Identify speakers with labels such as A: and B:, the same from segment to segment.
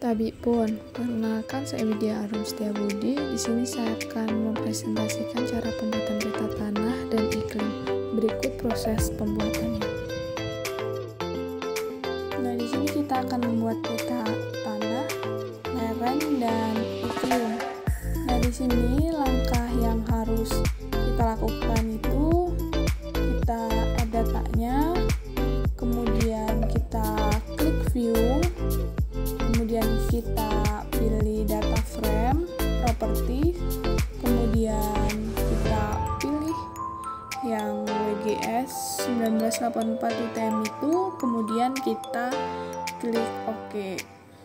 A: Tabipun, perkenalkan saya Widya Arum Setiabudi. Di sini saya akan mempresentasikan cara pembuatan peta tanah dan iklim. Berikut proses pembuatannya. Nah, di sini kita akan membuat peta tanah, lereng, dan iklim. Nah, di sini langkah yang harus kita lakukan itu kita add datanya, kemudian kita klik view. Kemudian kita pilih data frame, property, kemudian kita pilih yang WGS 1984 UTM itu, kemudian kita klik OK.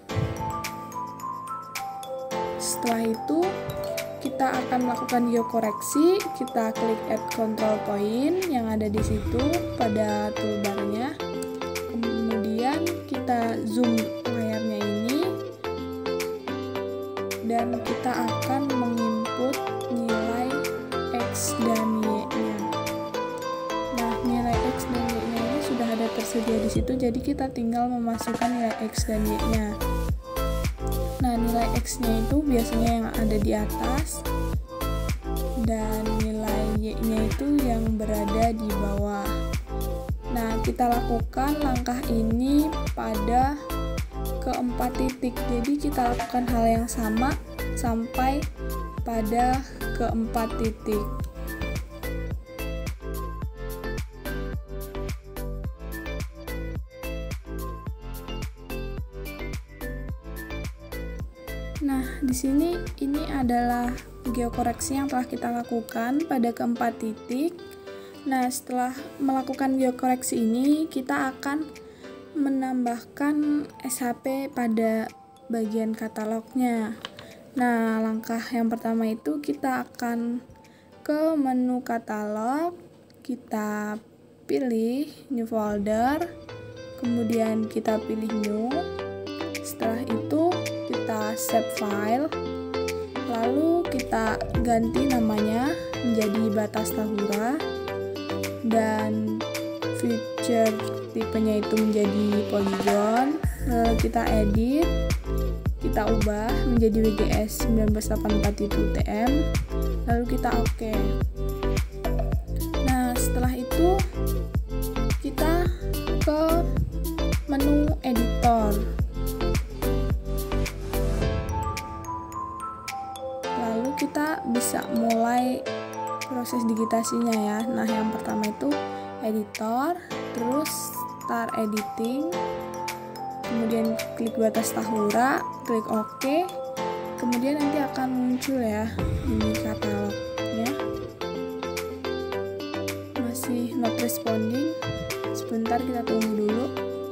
A: Setelah itu kita akan melakukan geokoreksi, kita klik add control point yang ada di situ pada toolbarnya, kemudian kita zoom layarnya ini, dan kita akan menginput nilai X dan Y-nya. Nah, nilai X dan Y-nya ini sudah ada tersedia di situ, jadi kita tinggal memasukkan nilai X dan Y-nya. Nah, nilai X-nya itu biasanya yang ada di atas, dan nilai Y-nya itu yang berada di bawah. Nah, kita lakukan langkah ini pada keempat titik, jadi kita lakukan hal yang sama sampai pada keempat titik. Nah, di sini ini adalah geokoreksi yang telah kita lakukan pada keempat titik. Nah, setelah melakukan geokoreksi ini, kita akan menambahkan SHP pada bagian katalognya. Nah, langkah yang pertama itu kita akan ke menu katalog, kita pilih new folder, kemudian kita pilih new. Setelah itu kita save file, lalu kita ganti namanya menjadi batas tahura, dan feature tipenya itu menjadi polygon. Lalu kita edit, kita ubah menjadi WGS 1984 itu UTM, lalu kita OK. Nah, setelah itu kita ke menu editor, lalu kita bisa mulai proses digitasinya ya. Nah, yang pertama itu editor, terus start editing, kemudian klik batas tahura, klik OK, kemudian nanti akan muncul ya ini katalognya. Masih not responding, sebentar kita tunggu dulu.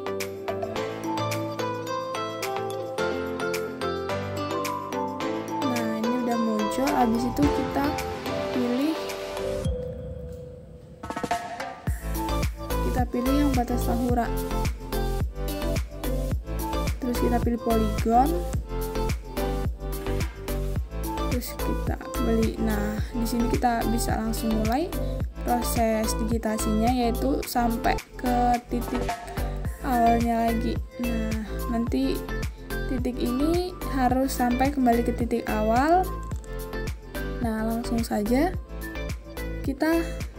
A: Nah, ini udah muncul. Habis itu kita pilih yang batas tahura, terus kita pilih polygon, terus kita beli. Nah, di sini kita bisa langsung mulai proses digitasinya, yaitu sampai ke titik awalnya lagi. Nah, nanti titik ini harus sampai kembali ke titik awal. Nah, langsung saja kita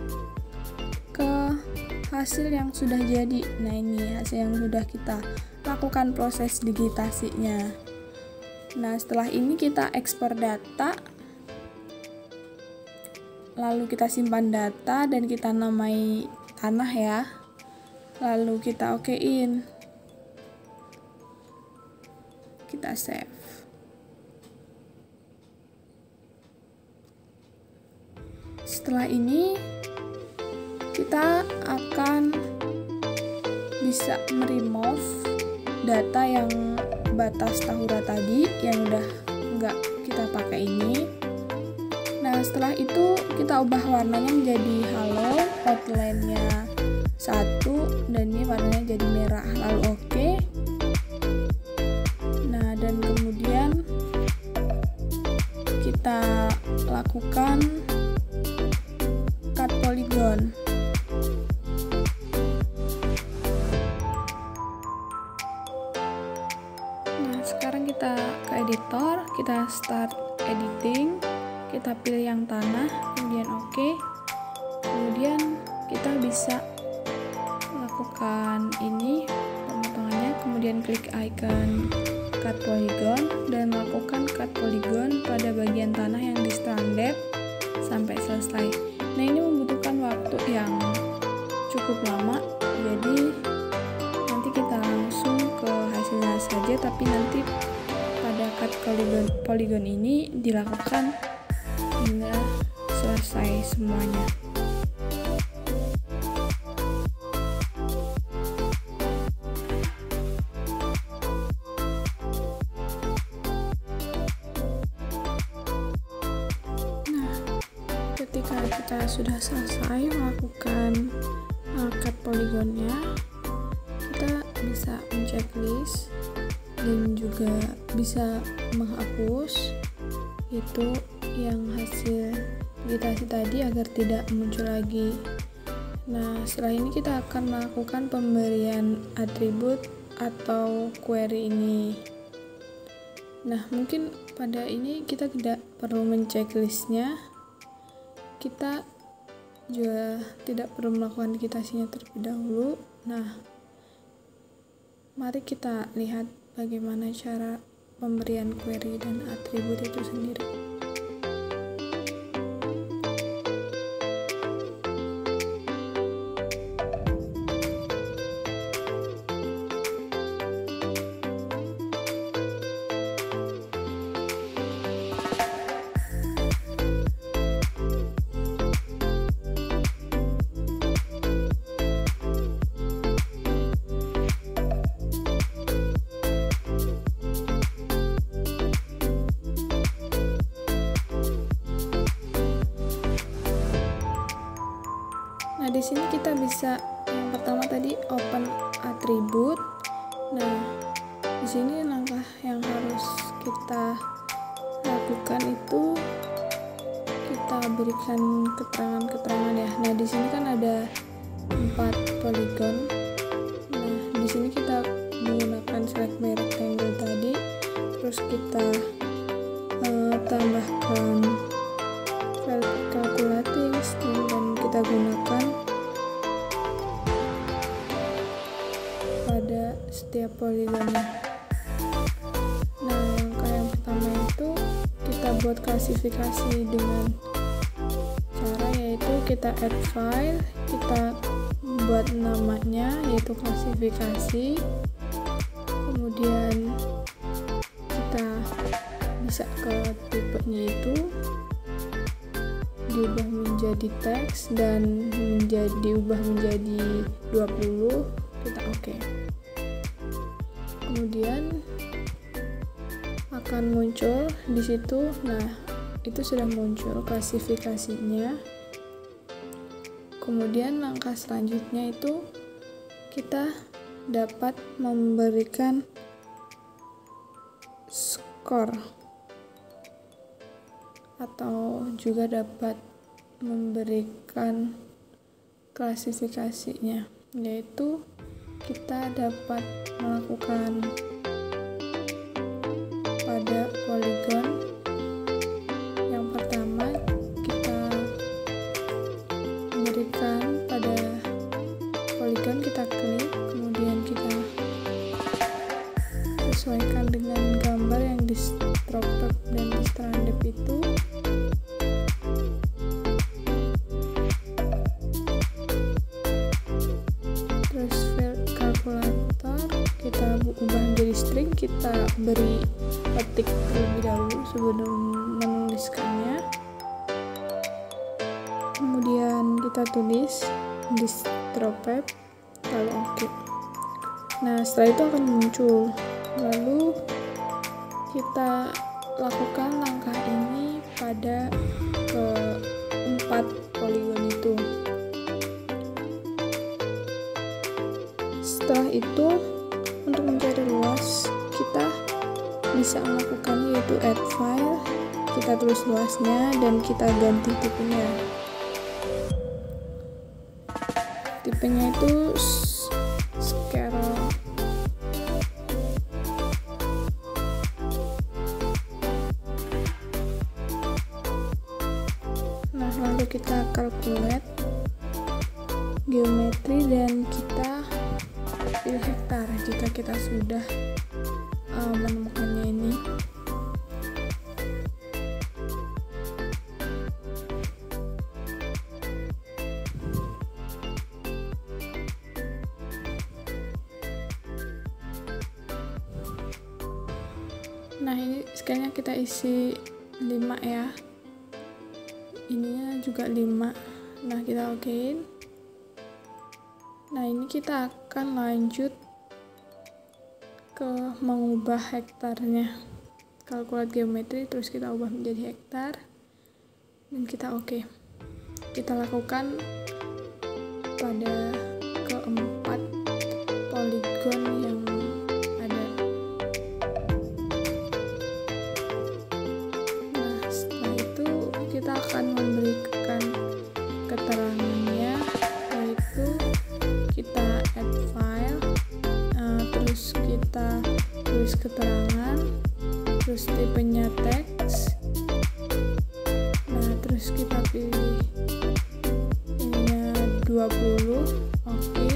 A: ke hasil yang sudah jadi. Nah, ini hasil yang sudah kita lakukan proses digitasinya. Nah, setelah ini kita ekspor data, lalu kita simpan data dan kita namai tanah ya, lalu kita OK-in, kita save. Setelah ini kita akan bisa meremove data yang batas tahura tadi yang udah nggak kita pakai ini. Nah, setelah itu kita ubah warnanya menjadi halo, outline-nya 1, dan ini warnanya jadi merah, lalu OK. Nah, dan kemudian kita lakukan cut polygon. sekarang kita ke editor, kita start editing, kita pilih yang tanah, kemudian oke. Kemudian kita bisa lakukan ini pemotongannya, kemudian klik icon cut polygon dan lakukan cut polygon pada bagian tanah yang di stranded sampai selesai. Nah, ini membutuhkan waktu yang cukup lama, jadi nanti kita langsung ke hasilnya saja, tapi nanti pada cut polygon ini dilakukan hingga selesai semuanya. Ketika kita sudah selesai melakukan cut polygonnya, kita bisa men-checklist dan juga bisa menghapus itu yang hasil editasi tadi agar tidak muncul lagi. Nah, setelah ini kita akan melakukan pemberian atribut atau query ini. Nah, mungkin pada ini kita tidak perlu men-checklistnya, kita juga tidak perlu melakukan editasinya terlebih dahulu. Nah, mari kita lihat bagaimana cara pemberian query dan atribut itu sendiri. Nah, di sini kita bisa yang pertama tadi open atribut. Nah, di sini langkah yang harus kita lakukan itu kita berikan keterangan-keterangan ya. Nah, di sini kan ada 4 polygon. Nah, di sini kita menggunakan select by rectangle tadi, terus kita tambahkan calculating string dan kita gunakan pada setiap poligonnya. Nah, langkah yang pertama itu kita buat klasifikasi dengan cara yaitu kita add file, kita buat namanya yaitu klasifikasi, kemudian kita bisa ke tipenya itu diubah menjadi teks dan diubah menjadi 20, kita oke. Kemudian akan muncul di situ. Nah, itu sudah muncul klasifikasinya. Kemudian langkah selanjutnya itu kita dapat memberikan skor atau juga dapat memberikan klasifikasinya, yaitu kita dapat melakukan pada polygon yang pertama kita berikan pada polygon, kita klik, kemudian kita sesuaikan dengan gambar yang di stroke dan di stranded itu. Terus field calculator kita ubah menjadi string, kita beri ketik terlebih dahulu sebelum menuliskannya, kemudian kita tulis di stroke lalu oke. Nah, setelah itu akan muncul, lalu kita lakukan langkah ini pada keempat poligon itu. Setelah itu untuk mencari luas kita bisa melakukan yaitu add file, kita tulis luasnya dan kita ganti tipenya. Tipenya itu scale kita calculate geometri dan kita pilih hektar jika kita sudah menemukannya ini. Nah, ini scale-nya kita isi 5 ya. Ininya juga 5. Nah, kita okein. Nah, ini kita akan lanjut ke mengubah hektarnya. Kalkulasi geometri, terus kita ubah menjadi hektar. Dan kita oke. Kita lakukan pada keempat poligon yang ada. Nah, setelah itu kita akan memberikan keterangannya, yaitu kita add file, terus kita tulis keterangan, terus tipenya teks. Nah, terus kita pilih ininya 20, oke.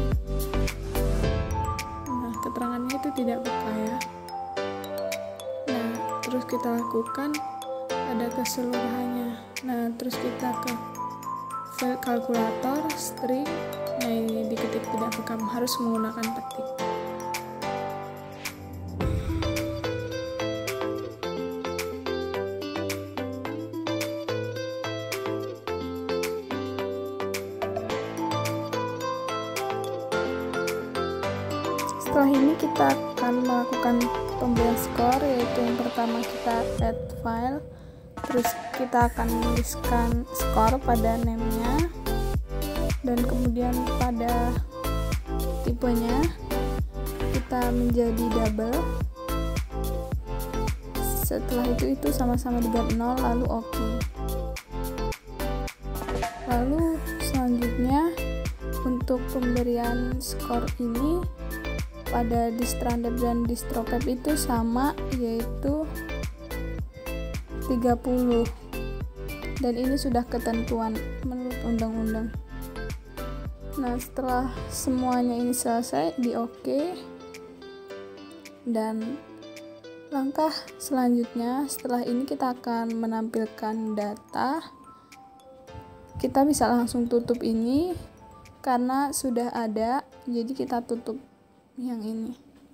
A: Nah, keterangannya itu tidak buka ya. Nah, terus kita lakukan pada keseluruhannya. Nah, terus kita ke file kalkulator, string. Nah, ini diketik tidak bekam, harus menggunakan petik. Setelah ini kita akan melakukan pemberian skor, yaitu yang pertama kita add file, terus kita akan menuliskan skor pada name-nya, dan kemudian pada tipenya kita menjadi double. Setelah itu sama-sama dibuat 0, lalu oke. Lalu selanjutnya untuk pemberian skor ini pada distrandep dan distropep itu sama, yaitu 30, dan ini sudah ketentuan menurut undang-undang. Nah, setelah semuanya ini selesai, di oke. Dan langkah selanjutnya setelah ini kita akan menampilkan data. Kita bisa langsung tutup ini karena sudah ada, jadi kita tutup yang ini.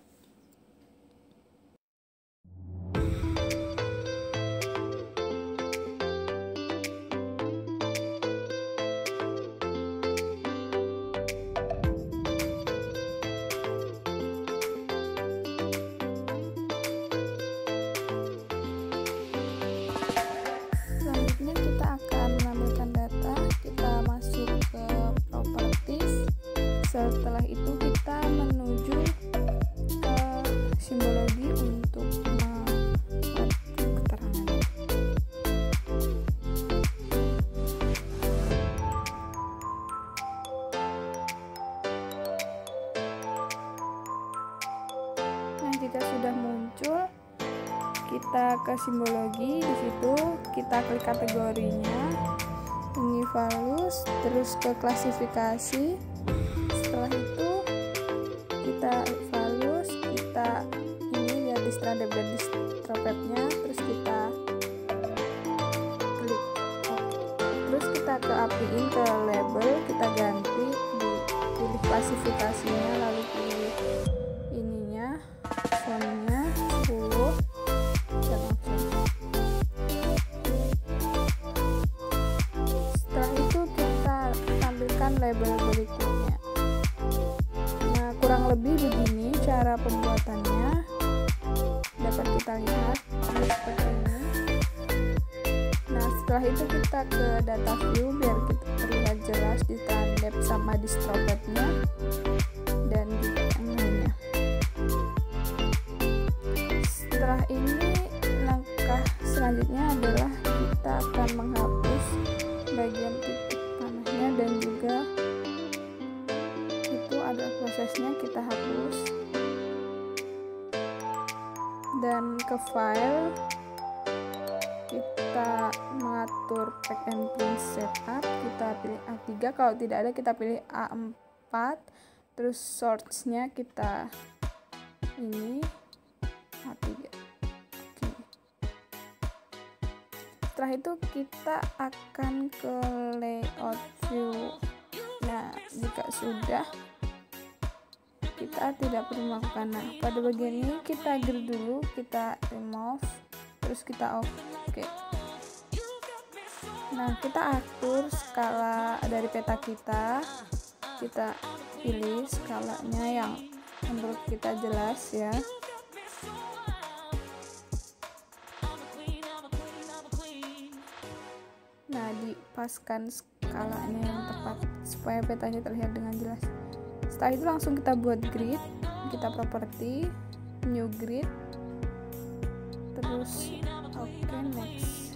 A: Selanjutnya kita akan menambahkan data, kita masuk ke properties. Setelah itu kita menuju ke simbologi untuk membuat keterangan. Nah, jika sudah muncul, kita ke simbologi, di situ kita klik kategorinya, ini values, terus ke klasifikasi. Setelah itu kita values, kita ini lihat distrandep dan distropepnya, terus kita klik oke. Terus kita ke apiin ke label, kita ganti, pilih klasifikasinya, lalu pilih ininya, fontnya 10, dan oke. Setelah itu kita tampilkan label berikutnya. Kurang lebih begini cara pembuatannya, dapat kita lihat seperti ini. Nah, setelah itu kita ke data view biar kita terlihat jelas distrandep sama distropepnya dan juga yang lainnya. Setelah ini langkah selanjutnya adalah kita akan menghapus bagian titik panahnya, dan juga ada prosesnya, kita hapus dan ke file, kita kita mengatur pack and print setup, kita pilih A3, kalau tidak ada kita pilih A4, terus source-nya kita ini A3. Oke. Setelah itu kita akan ke layout view. Nah, jika sudah, kita tidak perlu melakukan. Nah, pada bagian ini kita grid dulu, kita remove, terus kita oke. Nah, kita atur skala dari peta kita pilih skalanya yang menurut kita jelas ya. Nah, dipaskan skalanya yang tepat supaya petanya terlihat dengan jelas. Setelah itu langsung kita buat grid, kita property, new grid, terus oke, next.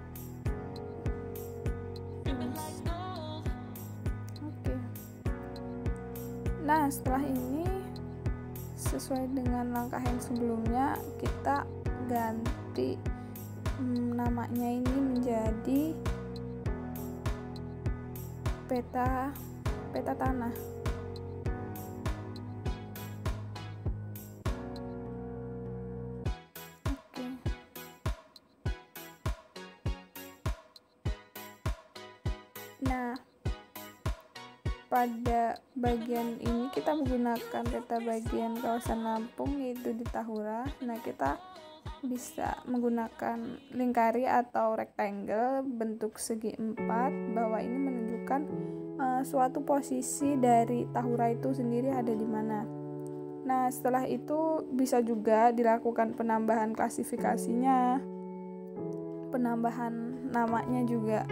A: Oke. Nah, setelah ini sesuai dengan langkah yang sebelumnya, kita ganti namanya ini menjadi peta tanah. Nah, pada bagian ini kita menggunakan peta bagian kawasan Lampung, yaitu di Tahura. Nah, kita bisa menggunakan lingkari atau rectangle bentuk segi 4, bahwa ini menunjukkan suatu posisi dari Tahura itu sendiri ada di mana. Nah, setelah itu bisa juga dilakukan penambahan klasifikasinya, penambahan namanya juga.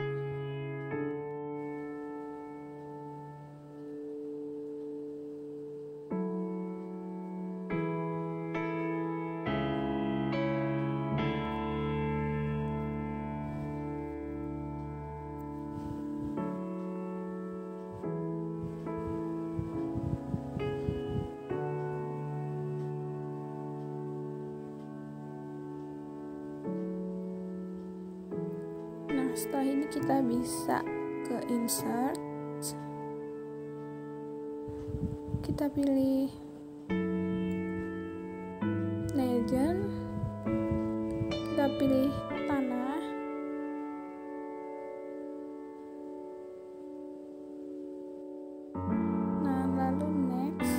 A: Setelah ini kita bisa ke insert, kita pilih legend, kita pilih tanah, nah lalu next.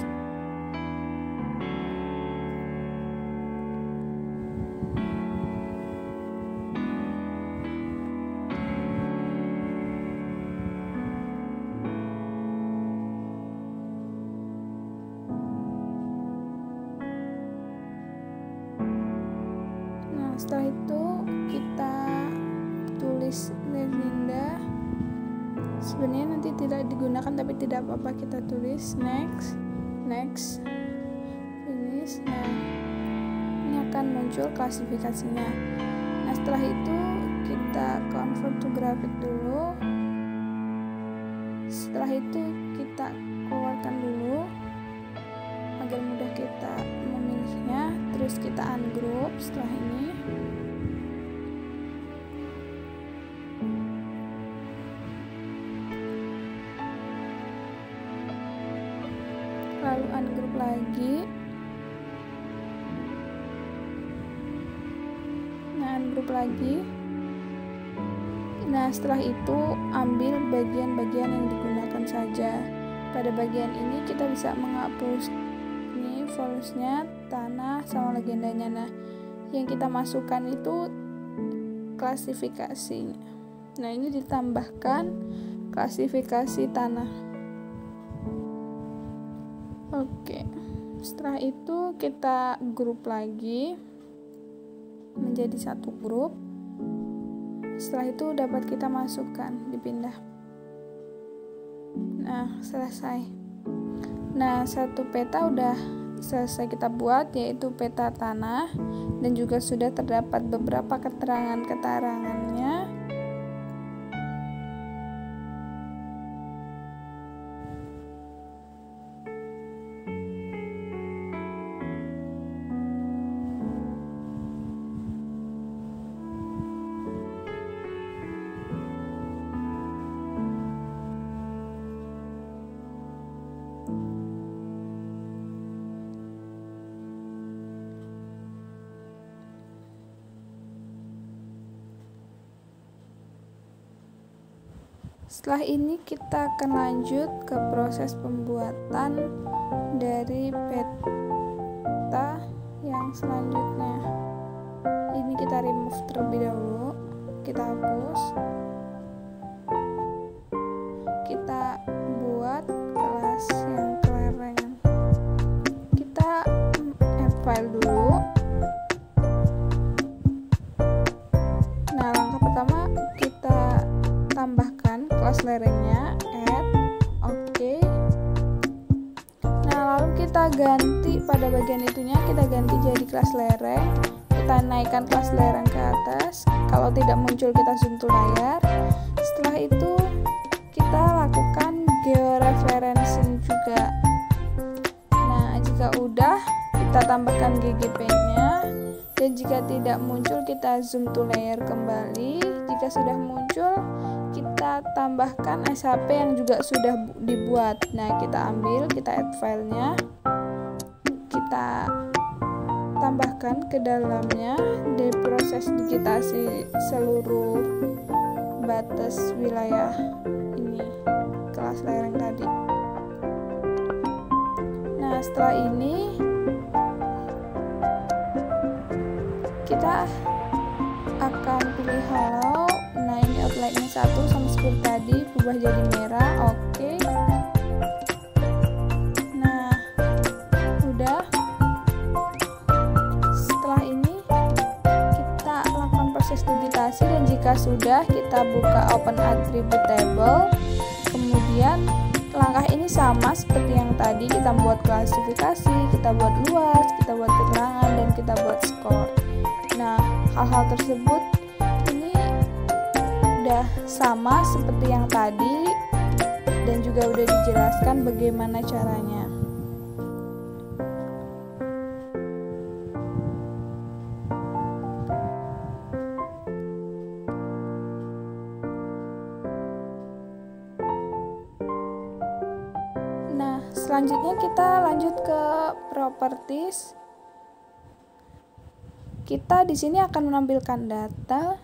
A: Setelah itu kita tulis legenda. Sebenarnya nanti tidak digunakan, tapi tidak apa-apa, kita tulis next, finish. Nah, ini akan muncul klasifikasinya. Nah, setelah itu kita convert to graphic dulu. Setelah itu kita keluarkan dulu agar mudah kita memilihnya. Terus kita ungroup setelah ini. Lalu ungroup lagi. Nah, ungroup lagi. Nah, setelah itu ambil bagian-bagian yang digunakan saja. Pada bagian ini kita bisa menghapus ini values-nya, tanah sama legendanya. Nah, yang kita masukkan itu klasifikasinya. Nah, ini ditambahkan klasifikasi tanah. Oke. Setelah itu kita grup lagi menjadi satu grup. Setelah itu dapat kita masukkan, dipindah. Nah, selesai. Nah, satu peta udah selesai kita buat, yaitu peta tanah, dan juga sudah terdapat beberapa keterangannya. Setelah ini kita akan lanjut ke proses pembuatan dari peta yang selanjutnya. Ini kita remove terlebih dahulu, kita hapus, kita buat kelas yang kelerengan. Kita add file dulu. Nah, langkah pertama kita tambahkan kelas lerengnya, add, oke. Nah, lalu kita ganti pada bagian itunya, kita ganti jadi kelas lereng. Kita naikkan kelas lereng ke atas. Kalau tidak muncul, kita zoom to layar. Setelah itu kita lakukan georeferencing juga. Nah, jika udah, kita tambahkan GGP-nya. Dan jika tidak muncul, kita zoom to layer kembali. Jika sudah muncul, kita tambahkan SHP yang juga sudah dibuat. Nah, kita ambil, kita add filenya, kita tambahkan ke dalamnya di proses digitasi seluruh batas wilayah ini, kelas lereng tadi. Nah, setelah ini kita akan pilih halo. Nah, ini outline-nya 1 sama seperti tadi, berubah jadi merah, oke. Nah, udah. Setelah ini kita lakukan proses digitasi, dan jika sudah, kita buka open attribute table. Kemudian langkah ini sama seperti yang tadi, kita buat klasifikasi, kita buat luas, kita buat keterangan, dan kita buat skor. Nah, hal-hal tersebut ini udah sama seperti yang tadi, dan juga udah dijelaskan bagaimana caranya. Nah, selanjutnya kita lanjut ke properties. Kita di sini akan menampilkan data.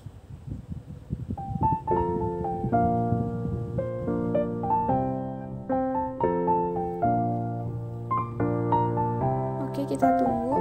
A: Oke, kita tunggu.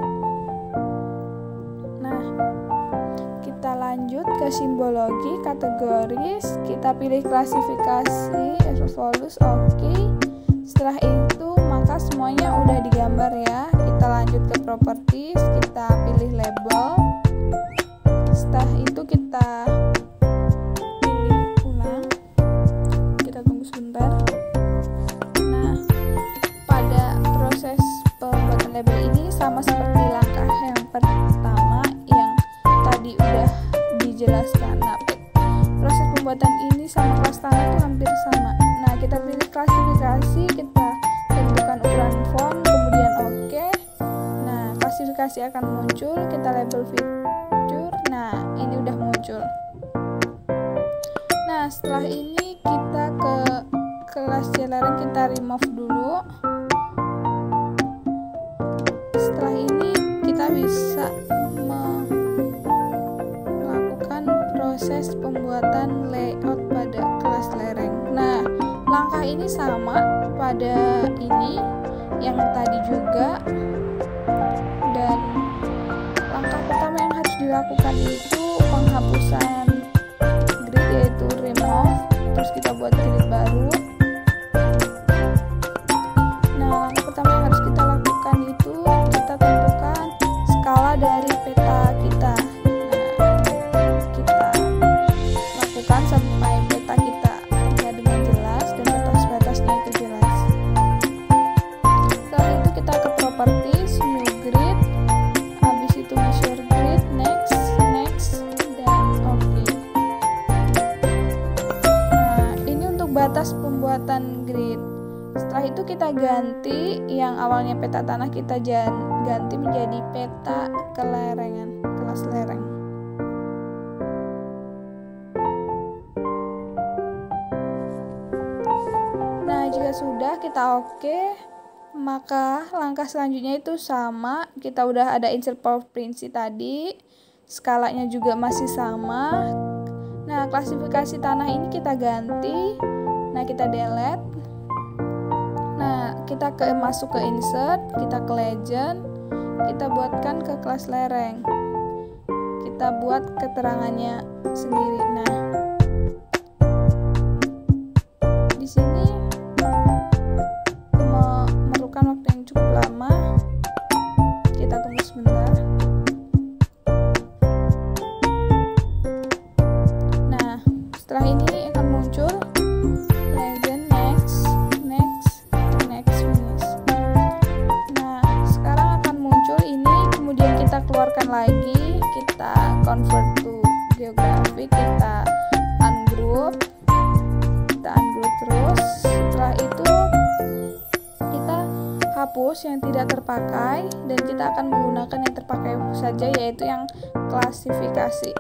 A: Nah, kita lanjut ke simbologi, kategoris, kita pilih klasifikasi, as follows, oke. Setelah itu, maka semuanya udah digambar ya. Kita lanjut ke properties, kita pilih label. Setelah itu kita pilih ulang. Kita tunggu sebentar. Nah, pada proses pembuatan label ini sama seperti langkah yang pertama yang tadi udah dijelaskan. Nah, proses pembuatan ini sama kelas tanah itu hampir sama. Nah, kita pilih klasifikasi, kita tentukan ukuran font, kemudian oke. Nah, klasifikasi akan muncul, kita label feature. Nah, ini udah muncul. Nah, setelah ini kita ke kelas lereng, kita remove dulu. Setelah ini kita bisa melakukan proses pembuatan layout pada kelas lereng. Nah, langkah ini sama pada ini yang tadi juga, dan langkah pertama yang harus dilakukan itu penghapusan grid, yaitu remove, terus kita buat grid baru. Nah, langkah pertama yang harus kita lakukan itu kita tentukan skala dari peta kita. Nah, kita lakukan sampai peta kita terlihat dengan jelas dan batas-batasnya itu jelas. Setelah itu kita ke properties, new grid, habis itu measure grid, next, dan oke. Nah, ini untuk batas pembuatan grid. Setelah itu kita ganti yang awalnya peta tanah, kita ganti menjadi peta kelerengan, kelas lereng. Nah, jika sudah kita oke, maka langkah selanjutnya itu sama. Kita udah ada insert provinsi tadi, skalanya juga masih sama. Nah, klasifikasi tanah ini kita ganti. Nah, kita delete. Nah, kita masuk ke insert, kita ke legend, kita buatkan ke kelas lereng. Kita buat keterangannya sendiri. Nah, di sini memerlukan waktu yang cukup lama. Kita tunggu sebentar. Nah, setelah ini akan muncul legend next, finish. Nah, sekarang akan muncul ini, kemudian kita keluarkan lagi, kita convert to geographic, kita ungroup terus. Setelah itu kita hapus yang tidak terpakai dan kita akan menggunakan yang terpakai saja, yaitu yang klasifikasi.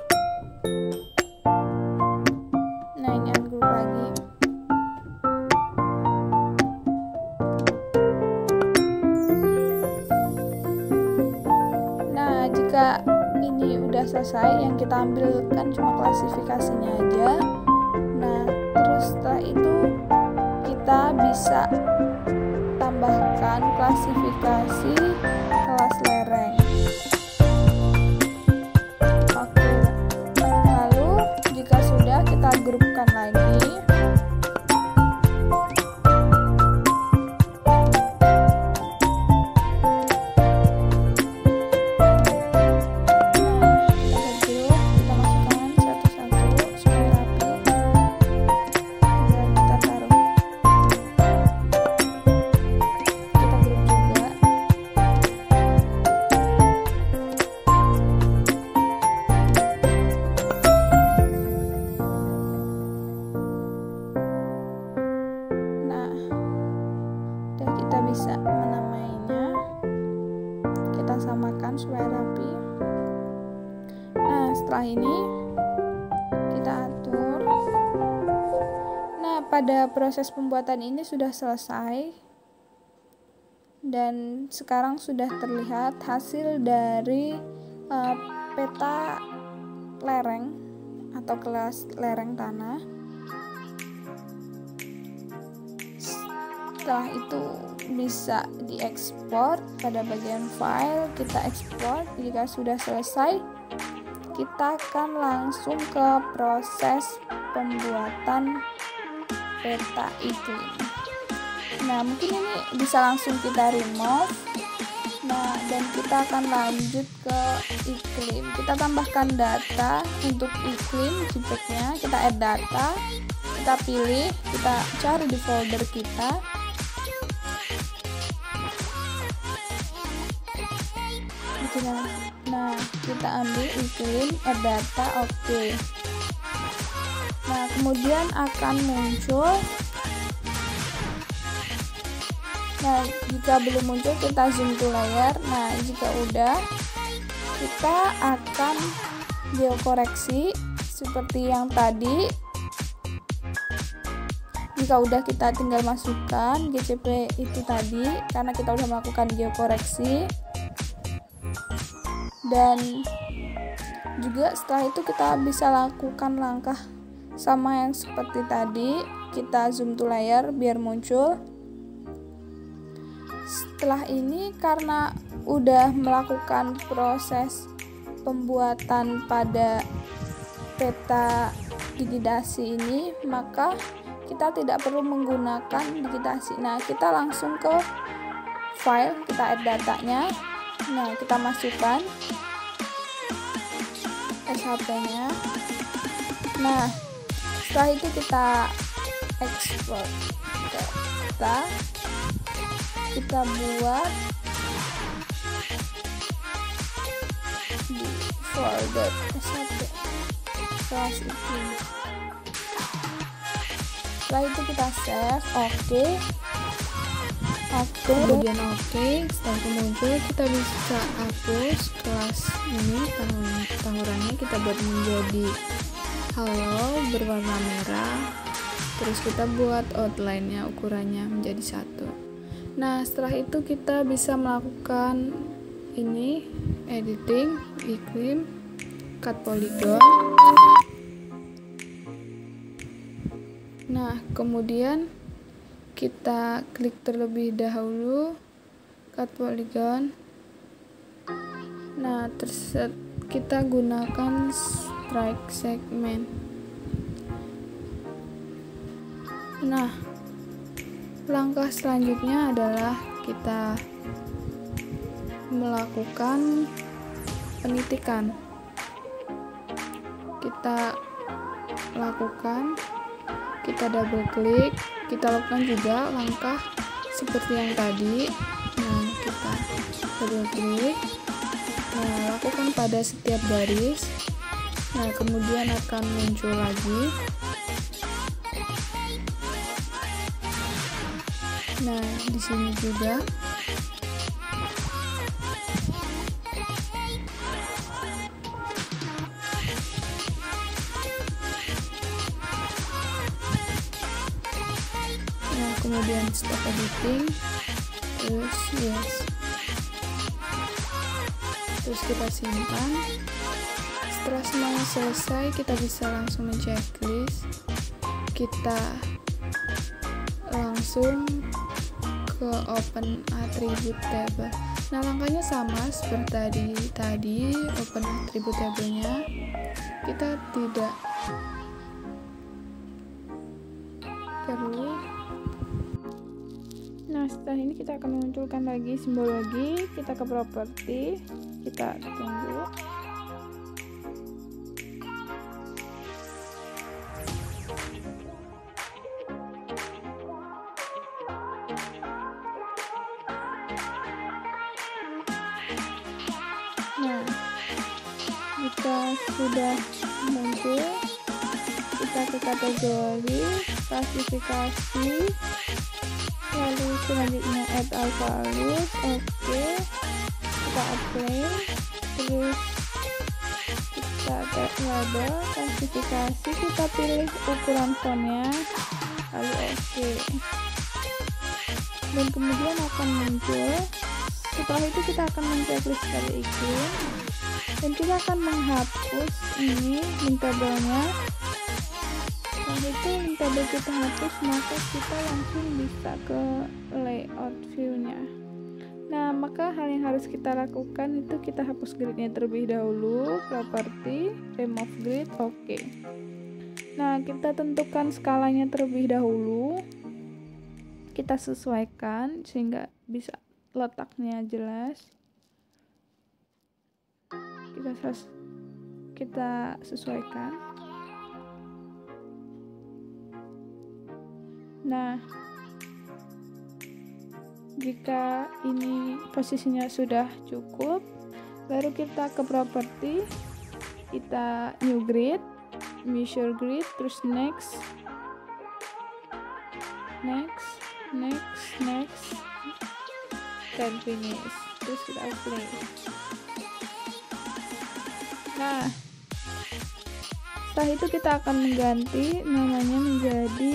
A: Nah, ini ungroup lagi. Nah, jika ini udah selesai, yang kita ambilkan cuma klasifikasinya aja. Nah, terus setelah itu kita bisa tambahkan klasifikasi kelas lereng. Oke, lalu jika sudah, kita grupkan lagi. Bisa menamainya, kita samakan supaya rapi. Nah, setelah ini kita atur. Nah, pada proses pembuatan ini sudah selesai dan sekarang sudah terlihat hasil dari peta lereng atau kelas lereng tanah. Setelah itu bisa diekspor pada bagian file, kita ekspor. Jika sudah selesai, kita akan langsung ke proses pembuatan peta iklim. Nah, mungkin ini bisa langsung kita remove. Nah, dan kita akan lanjut ke iklim. Kita tambahkan data untuk iklim, JPEG-nya, kita add data, kita pilih, kita cari di folder kita. Nah, kita ambil iklim, add data, oke. Nah, kemudian akan muncul. Nah, jika belum muncul, kita zoom to layer. Nah, jika udah, kita akan geokoreksi seperti yang tadi. Jika udah, kita tinggal masukkan GCP itu tadi, karena kita udah melakukan geokoreksi. Dan juga setelah itu kita bisa lakukan langkah sama yang seperti tadi. Kita zoom to layer biar muncul. Setelah ini, karena udah melakukan proses pembuatan pada peta digitasi ini, maka kita tidak perlu menggunakan digitasi. Nah, kita langsung ke file, kita add datanya. Nah, kita masukkan SHP-nya. Nah, setelah itu kita ekspor. Kita buat di folder SHP kelas itu. Setelah itu kita save, oke. Kemudian setelah itu muncul, kita bisa hapus kelas ini, tahurannya kita buat menjadi halo berwarna merah, terus kita buat outline-nya, ukurannya menjadi 1. Nah, setelah itu kita bisa melakukan ini, editing, iklim, cut polygon. Nah, kemudian kita klik terlebih dahulu cut polygon. Nah, kita gunakan strike segment. Nah, langkah selanjutnya adalah kita melakukan penitikan. Kita lakukan, kita double klik, kita lakukan juga langkah seperti yang tadi. Nah, kita double klik, lakukan pada setiap garis. Nah, kemudian akan muncul lagi. Nah, di sini juga. Nah, kemudian stop editing, terus yes. Terus kita simpan. Setelah semuanya selesai, kita bisa langsung men-checklist. Kita langsung ke open attribute table. Nah, langkahnya sama seperti tadi open attribute table-nya. Kita tidak perlu. Nah, setelah ini kita akan memunculkan lagi simbol lagi. Kita ke properti, kita tunggu. Nah, jika sudah muncul, kita ke kategori, klasifikasi, lalu selanjutnya add all values. Oke, kita apply, terus kita tag label, klasifikasi, kita pilih ukuran fontnya, lalu oke, dan kemudian akan muncul. Setelah itu kita akan men-checklist dari iklim, dan kita akan menghapus ini link tabelnya. Setelah itu link tabel kita hapus, maka kita langsung bisa ke layout view-nya. Nah, maka hal yang harus kita lakukan itu kita hapus gridnya terlebih dahulu, property, remove grid, oke. Nah, kita tentukan skalanya terlebih dahulu, kita sesuaikan sehingga bisa letaknya jelas. Kita sesuaikan. Nah, jika ini posisinya sudah cukup, baru kita ke property, kita new grid, measure grid, terus next, dan finish. Terus kita apply. Nah, setelah itu kita akan mengganti namanya menjadi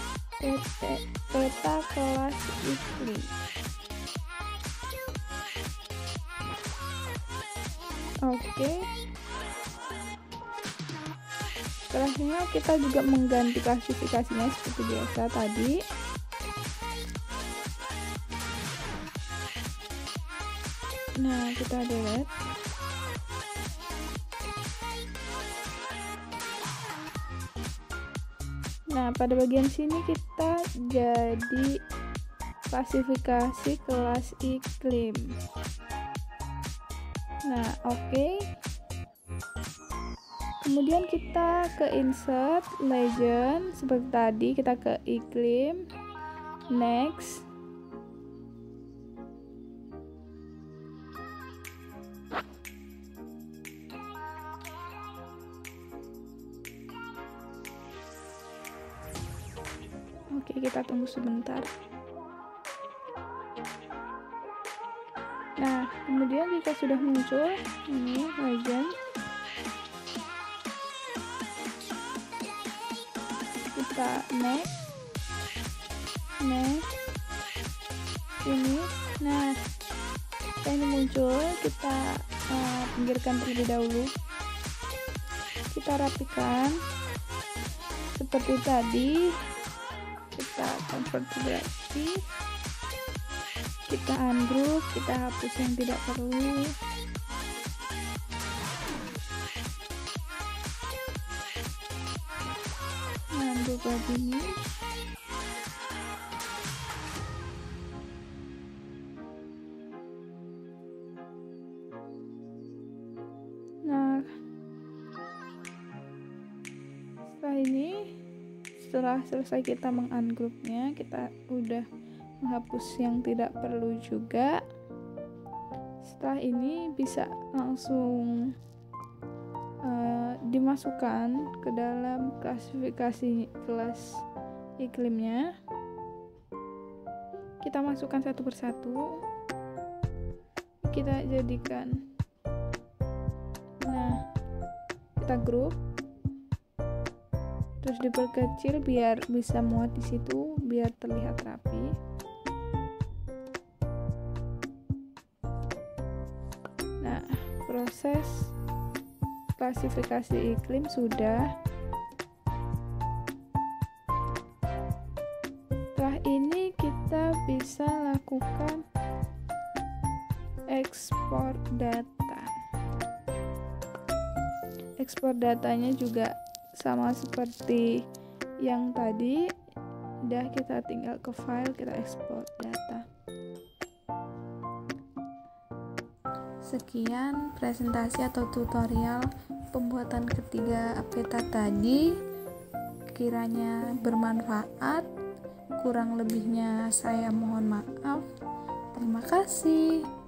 A: peta kelas iklim. Oke. Setelahnya kita juga mengganti klasifikasinya seperti biasa tadi. Nah, kita delete. Nah, pada bagian sini kita jadi klasifikasi kelas iklim. Nah, oke. Kemudian kita ke insert legend seperti tadi, kita ke iklim, next. Oke, kita tunggu sebentar. Nah, kemudian jika sudah muncul ini legend, kita next, ini. Nah, setelah ini muncul, kita pinggirkan terlebih dahulu. Kita rapikan seperti tadi. kita konfigurasi, kita ungroup, kita hapus yang tidak perlu. Ungroup begini. Nah, setelah selesai kita meng-ungroupnya, kita udah menghapus yang tidak perlu juga. Setelah ini bisa langsung dimasukkan ke dalam klasifikasi kelas iklimnya. Kita masukkan satu persatu, kita jadikan, nah kita grup, terus diperkecil biar bisa muat di situ, biar terlihat rapi. Nah, proses klasifikasi iklim sudah. Setelah ini kita bisa lakukan ekspor data. Ekspor datanya juga sama seperti yang tadi, udah kita tinggal ke file, kita ekspor data. Sekian presentasi atau tutorial pembuatan ketiga peta tadi. Kiranya bermanfaat, kurang lebihnya saya mohon maaf. Terima kasih.